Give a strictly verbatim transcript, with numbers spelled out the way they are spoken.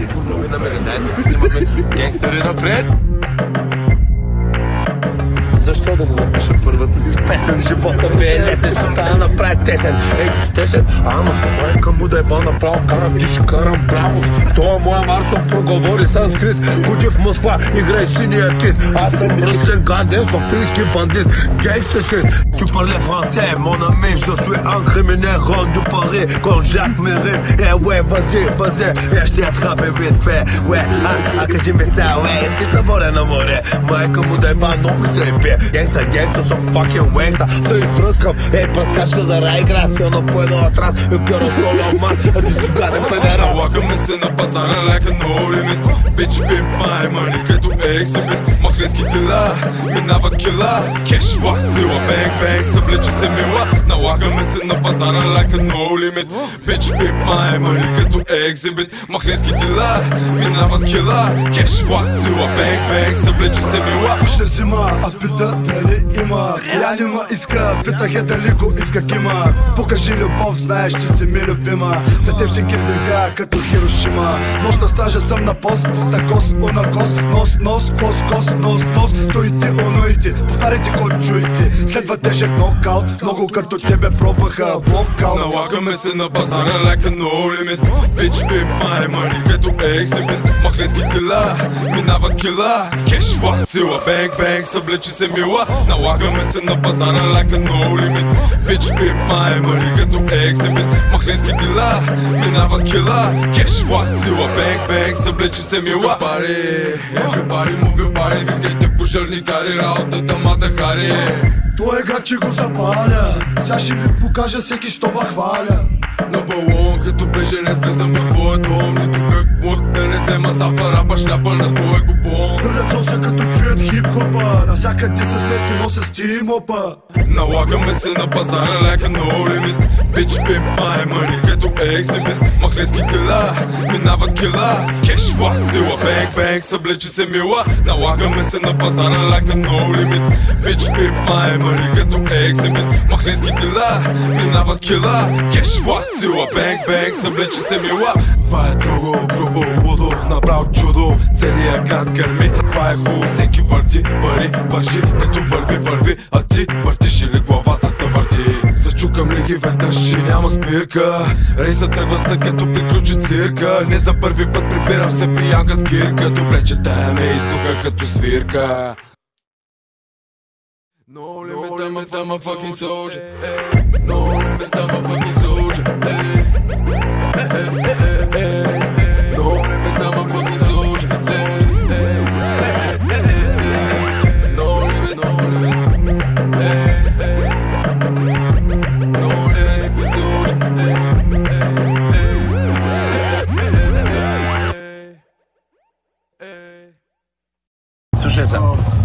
Първо намерен, дай да си снимаме гангстери напред. Защо да не запиша първата си песен? Живота ми е лесен, ще тая направи тесен. Ей, тесен, анус, майка му да е ба направо, карам ти ще карам бравос. Това моя Марцов проговори санскрит, ходи в Москва, играй синия кит. Аз съм ръсен гаден, софийски бандит, гейста шит. Tu parles français, mon ami, je suis un criminel rendu Paris, quand Jacques Mérite. Eh ouais, vas-y, vas-y, я ще attrape vite fait. Ouais, а, а кажи ми сега, ouais, искаш да бъде на море? Майка му да е ба, но ми се е пие. Gangsta, gangsta, so fucking wangsta. Да изтръскам, ей, пръскачка за райгра. Все на поеда атрас, и кьора соло мас. А ти си гаден педера. Налагаме се на пазара like a no limit. Bitch, pimp my money, като exhibit. Махленски тела, минават кила. Кеш, власт, сила, бенг, бенг, съвлече се мила. Налагаме се на пазара like a no limit. Bitch, pimp my money, като exhibit. Махленски тела, минават кила. Кеш, власт, сила, бенг, бенг, съвлече се мила. Ще взима, а пита дали има. Я не ма иска, питах я дали го иска кима. Покажи любов, знаеш, че си ми любима. За теб ще ги взривя като Хирошима. Нощна стража съм на пост, такос, унакос. Нос, нос, кос, кос, нос, нос. Той и ти, оно и ти, повтаряйте кой чуете. Следва тежък нокаут, много като тебе пробваха блокаут. Налагаме се на пазара like a no limit. Bitch, pimp my money, като exhibit. Махленски тела, минават кила. Кеш, власт, сила, бенг, бенг, съвлече се мила. Налагаме се на пазара like a no limit. Bitch, pimp my money, като exhibit. Махленски тела, минават кила. Кеш, власт, сила, бенг, бенг, съвлече се мила. Everybody, everybody, move your body. Викайте пожарникари, работата мата хари. Той е гад, че го запаля. Сега ще ви покажа всеки, що ма хваля. На балон, като беженец влизам в твоя дом. Нито как мък да не взема сапа, рапа, шляпа на твоя купон. Хвърлят соса като чуят хип-хопа. Навсякъде се смеси, но с тим-опа. Налагаме се на пазара like a no limit. Bitch, pimp my money, като exhibit. Махленски тела, минават кила. Кеш, власт, сила, бенг, бенг, съблече се мила. Налагаме се на пазара like a no limit. Bitch, pimp my money, като exhibit. Махленски тела, минават кила. Кеш, власт, сила, бенг, бенг, съблече се мила. Това е друго, грубо, лудо, направо чудо. Целият град гърми, това е хубаво. Всеки върти, пари, вържи, като върви, върви. А ти въртиш или главата да върти. Зачукам ли ги веднъж и няма спирка. Рейсът тръгва след като приключи цирка. Не за първи път прибирам се пиянкът кирка. Добре, че тая ме изтука като свирка. No limit, I'm a, I'm a fucking soldier. No limit, I'm a fucking soldier. No limit, I'm a fucking soldier. No limit, no limit. No limit, soldier. Слушай се.